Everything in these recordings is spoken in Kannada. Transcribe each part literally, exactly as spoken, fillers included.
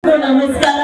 ನಮಸ್ಕಾರ.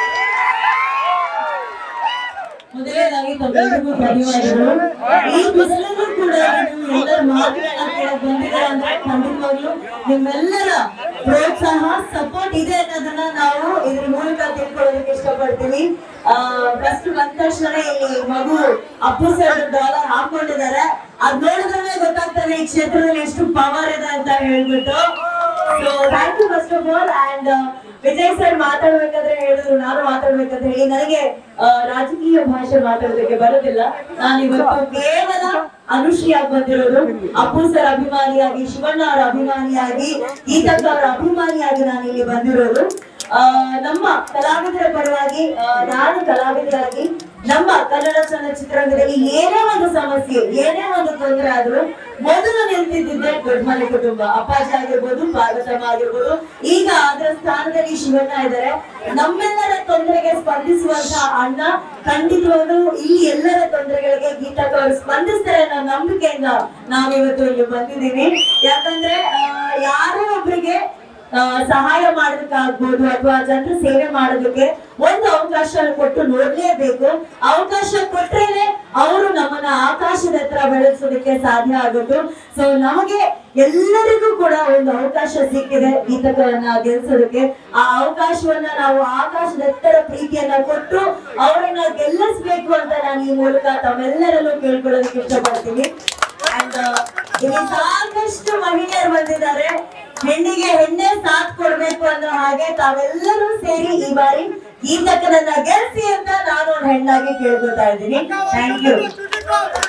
ಮೊದಲನೇದಾಗಿ ತಮ್ಮೆಲ್ಲರಿಗೂ ಧನ್ಯವಾದಗಳು. ಈ ಬಿಸಿಲಲ್ಲೂ ಕೂಡ ಎಲ್ಲರ ಮಾತುಗಳನ್ನ ಕೇಳಕ್ ಬಂದಿದ್ದಾರೆ ಅಂದ್ರೆ ಖಂಡಿತವಾಗ್ಲೂ ನಿಮ್ಮೆಲ್ಲರ ಪ್ರೋತ್ಸಾಹ ಸಪೋರ್ಟ್ ಇದೆ ಅನ್ನೋದನ್ನ ನಾವು ಇದ್ರ ಮೂಲಕ ತಿಳ್ಕೊಳ್ಳೋದಕ್ಕೆ ಇಷ್ಟಪಡ್ತೀವಿ. ಆ ಫಸ್ಟ್ ಬಂದ ತಕ್ಷಣ ಇಲ್ಲಿ ಮಗು ಅಪ್ಪು ಸರ್ ಡಾಲರ್ ಹಾಕೊಂಡಿದ್ದಾರೆ. ಅದ್ ನೋಡಿದ್ರೆ ಗೊತ್ತಾಗ್ತದೆ ಈ ಕ್ಷೇತ್ರದಲ್ಲಿ ಎಷ್ಟು ಪವರ್ ಇದೆ ಅಂತ ಹೇಳ್ಬಿಟ್ಟು. So thank you first of all. And Vijay sir ಮಾತಾಡ್ಬೇಕಾದ್ರೆ ಹೇಳಿದ್ರು, ನಾನು ಮಾತಾಡ್ಬೇಕಂತ ಹೇಳಿ ನನಗೆ ರಾಜಕೀಯ ಭಾಷೆ ಮಾತಾಡೋದಕ್ಕೆ ಬರೋದಿಲ್ಲ. ನಾನು ಇವತ್ತು ಕೇವಲ ಅನುಶ್ರೀಯಾಗಿ ಬಂದಿರೋದು. ಅಪ್ಪು ಸರ್ ಅಭಿಮಾನಿಯಾಗಿ, ಶಿವಣ್ಣ ಅವರ ಅಭಿಮಾನಿಯಾಗಿ, ಗೀತಕ್ಕ ಅವರ ಅಭಿಮಾನಿಯಾಗಿ ನಾನು ಇಲ್ಲಿ ಬಂದಿರೋದು. ಆ ನಮ್ಮ ಕಲಾವಿದರ ಪರವಾಗಿ, ನಾನು ಕಲಾವಿದರಾಗಿ ನಮ್ಮ ಕನ್ನಡ ಚಲನಚಿತ್ರರಂಗದಲ್ಲಿ ಏನೇ ಒಂದು ಸಮಸ್ಯೆ, ಏನೇ ಒಂದು ತೊಂದರೆ ಆದ್ರೂ ಮೊದಲು ನಿಲ್ತಿದ್ದೆ ದೊಡ್ಡ ಮನೆ ಕುಟುಂಬ. ಅಪ್ಪಾಜಿ ಆಗಿರ್ಬೋದು, ಪಾರ್ವತಮ್ಮ ಆಗಿರ್ಬೋದು, ಈಗ ಅದರ ಸ್ಥಾನದಲ್ಲಿ ಶಿವಣ್ಣ ಇದ್ದಾರೆ. ನಮ್ಮೆಲ್ಲರ ತೊಂದರೆಗೆ ಸ್ಪಂದಿಸುವಂತಹ ಅಣ್ಣ ಖಂಡಿತವಾಗ್ಲೂ ಈ ಎಲ್ಲರ ತೊಂದರೆಗಳಿಗೆ ಗೀತಕ್ಕ ಅವರು ಸ್ಪಂದಿಸ್ತಾರೆ ಅನ್ನೋ ನಂಬಿಕೆಯಿಂದ ನಾವಿವತ್ತು ಇಲ್ಲಿ ಬಂದಿದ್ದೀವಿ. ಯಾಕಂದ್ರೆ ಯಾರೋ ಒಬ್ರಿಗೆ ಸಹಾಯ ಮಾಡೋದಕ್ಕಾಗ್ಬೋದು ಅಥವಾ ಜನರ ಸೇವೆ ಮಾಡೋದಕ್ಕೆ ಒಂದು ಅವಕಾಶ ಕೊಟ್ಟು ನೋಡ್ಲೇಬೇಕು. ಅವಕಾಶ ಕೊಟ್ರೇನೆ ಅವರು ನಮ್ಮನ್ನ ಆಕಾಶದ ಹತ್ರ ಬೆಳೆಸೋದಕ್ಕೆ ಸಾಧ್ಯ ಆಗುತ್ತೆ. ಸೊ ನಮಗೆ ಎಲ್ಲರಿಗೂ ಕೂಡ ಒಂದು ಅವಕಾಶ ಸಿಕ್ಕಿದೆ ಗೀತಕವನ್ನ ಗೆಲ್ಸೋದಕ್ಕೆ. ಆ ಅವಕಾಶವನ್ನ ನಾವು ಆಕಾಶದ ಎತ್ತರ ಪ್ರೀತಿಯನ್ನ ಕೊಟ್ಟು ಅವರನ್ನ ಗೆಲ್ಲಿಸ್ಬೇಕು ಅಂತ ನಾನು ಈ ಮೂಲಕ ತಮ್ಮೆಲ್ಲರಲ್ಲೂ ಕೇಳ್ಕೊಳ್ಳೋದಕ್ಕೆ ಇಷ್ಟಪಡ್ತೀನಿ. ಅಂಡ್ ಇಲ್ಲಿ ಸಾಕಷ್ಟು ಮಹಿಳೆಯರು ಬಂದಿದ್ದಾರೆ. ಹೆಣ್ಣಿಗೆ ಹೆಣ್ಣೆ ಸಾಥ್ ಕೊಡ್ಬೇಕು ಅನ್ನೋ ಹಾಗೆ ತಾವೆಲ್ಲರೂ ಸೇರಿ ಈ ಬಾರಿ ಗೀತಕ್ಕನನ್ನ ಗೆಲ್ಸಿ ಅಂತ ನಾನು ಒಂದು ಹೆಣ್ಣಾಗಿ ಕೇಳ್ಕೊತಾ ಇದ್ದೀನಿ. Thank you.